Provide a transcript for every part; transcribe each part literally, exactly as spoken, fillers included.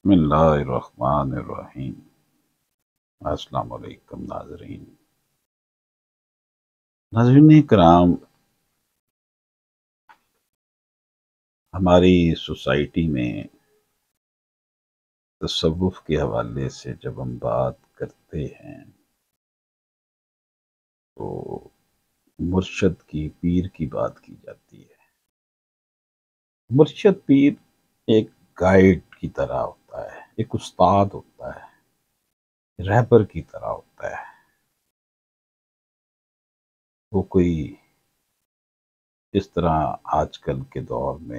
بسم اللہ الرحمن الرحیم۔ السلام علیکم ناظرین ناظرین کرام، ہماری سوسائٹی میں تصوف کے حوالے سے جب ہم بات کرتے ہیں تو مرشد کی پیر کی بات کی جاتی ہے۔ مرشد پیر ایک گائیڈ کی طرح ہوتا ہے، ایک استاد ہوتا ہے، رہبر کی طرح ہوتا ہے۔ وہ کوئی اس طرح آج کل کے دور میں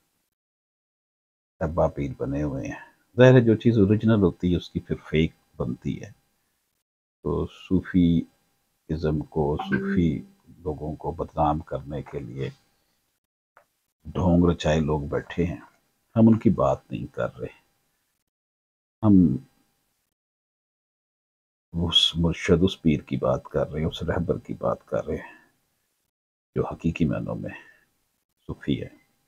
ڈبا پیر بنے ہوئے ہیں، ظاہر ہے جو چیز اوریجنل ہوتی ہے اس کی پھر فیک بنتی ہے۔ تو صوفی ازم کو، صوفی لوگوں کو بدنام کرنے کے لیے ڈھونگ رچائے لوگ بیٹھے ہیں۔ ہم ان کی بات نہیں کر رہے، ہم اس مرشد، اس پیر کی بات کر رہے ہیں، اس رہبر کی بات کر رہے ہیں جو حقیقی معنوں میں صوفی ہے۔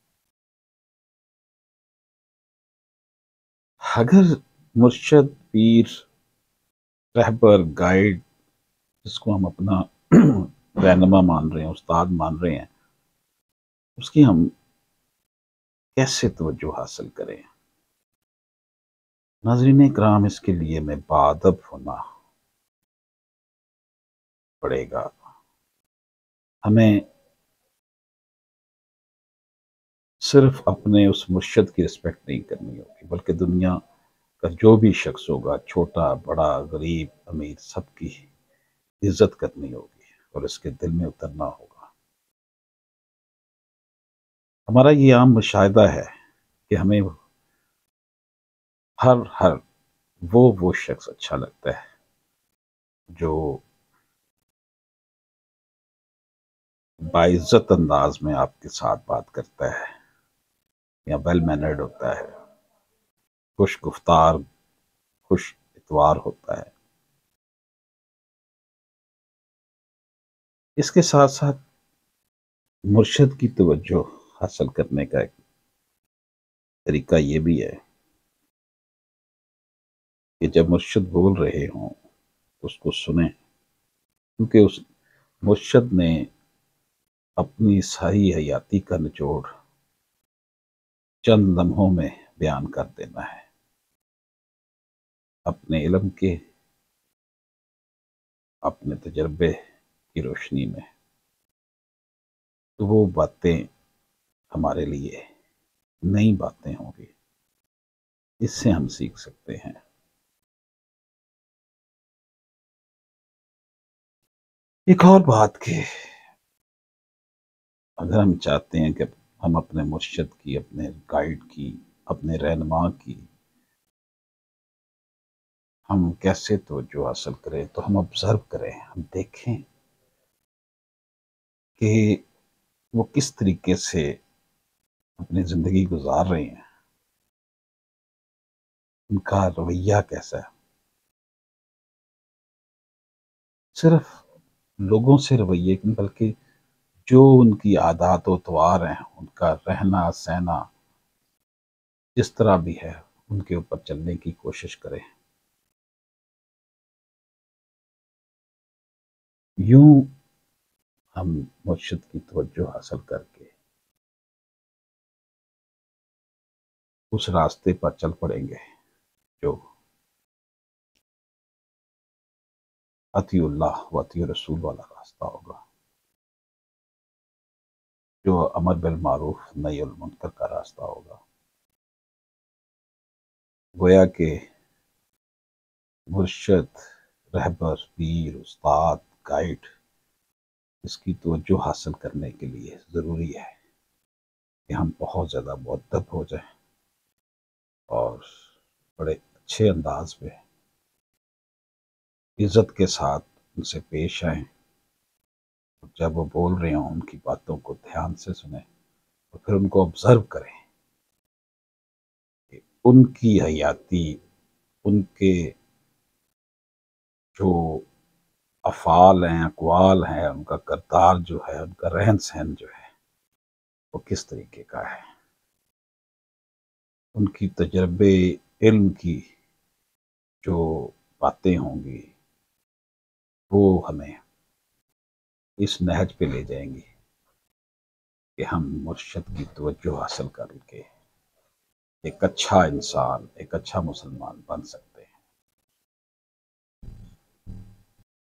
اگر مرشد، پیر، رہبر، گائیڈ، جس کو ہم اپنا رہنما مان رہے ہیں، استاد مان رہے ہیں، اس کی ہم کیسے توجہ حاصل کریں؟ ناظرین اکرام، اس کے لیے میں باادب ہونا پڑے گا۔ ہمیں صرف اپنے اس مرشد کی رسپیکٹ نہیں کرنی ہوگی، بلکہ دنیا کا جو بھی شخص ہوگا، چھوٹا بڑا غریب امیر، سب کی عزت کرنی ہوگی اور اس کے دل میں اترنا ہوگا۔ ہمارا یہ عام مشاہدہ ہے کہ ہمیں ہر ہر وہ وہ شخص اچھا لگتا ہے جو باعزت انداز میں آپ کے ساتھ بات کرتا ہے، یا ویل مینرڈ ہوتا ہے، خوش گفتار، خوش اتوار ہوتا ہے۔ اس کے ساتھ ساتھ مرشد کی توجہ حاصل کرنے کا ایک طریقہ یہ بھی ہے کہ جب مرشد بول رہے ہوں تو اس کو سنیں، کیونکہ اس مرشد نے اپنی ساری حیاتی کا نچوڑ چند لمحوں میں بیان کر دینا ہے، اپنے علم کے، اپنے تجربے کی روشنی میں۔ تو وہ باتیں ہمارے لیے نئی باتیں ہوں گی، اس سے ہم سیکھ سکتے ہیں۔ ایک اور بات کہ اگر ہم چاہتے ہیں کہ ہم اپنے مرشد کی، اپنے گائیڈ کی، اپنے رہنما کی ہم کیسے توجہ حاصل کریں، تو ہم آبزرو کریں، ہم دیکھیں کہ وہ کس طریقے سے اپنی زندگی گزار رہے ہیں، ان کا رویہ کیسا ہے۔ صرف لوگوں سے رویے کی بلکہ جو ان کی عادات و اطوار ہیں، ان کا رہنا سہنا جس طرح بھی ہے، ان کے اوپر چلنے کی کوشش کریں۔ یوں ہم مرشد کی توجہ حاصل کر کے اس راستے پر چل پڑیں گے جو اطیع اللہ و اطیع رسول والا راستہ ہوگا، جو امر بالمعروف نہی المنکر کا راستہ ہوگا۔ گویا کہ مرشد، رہبر، پیر، استاد، گائیڈ، اس کی توجہ حاصل کرنے کے لیے ضروری ہے کہ ہم بہت زیادہ مؤدب ہو جائیں اور بڑے اچھے انداز میں عزت کے ساتھ ان سے پیش آئیں، جب وہ بول رہے ہوں ان کی باتوں کو دھیان سے سنیں اور پھر ان کو آبزرو کریں کہ ان کی حیاتی، ان کے جو افعال ہیں، اقوال ہیں، ان کا کردار جو ہے، ان کا رہن سہن جو ہے، وہ کس طریقے کا ہے۔ ان کی تجربے علم کی جو باتیں ہوں گی وہ ہمیں اس نہج پہ لے جائیں گی کہ ہم مرشد کی توجہ حاصل کر کے ایک اچھا انسان، ایک اچھا مسلمان بن سکتے ہیں۔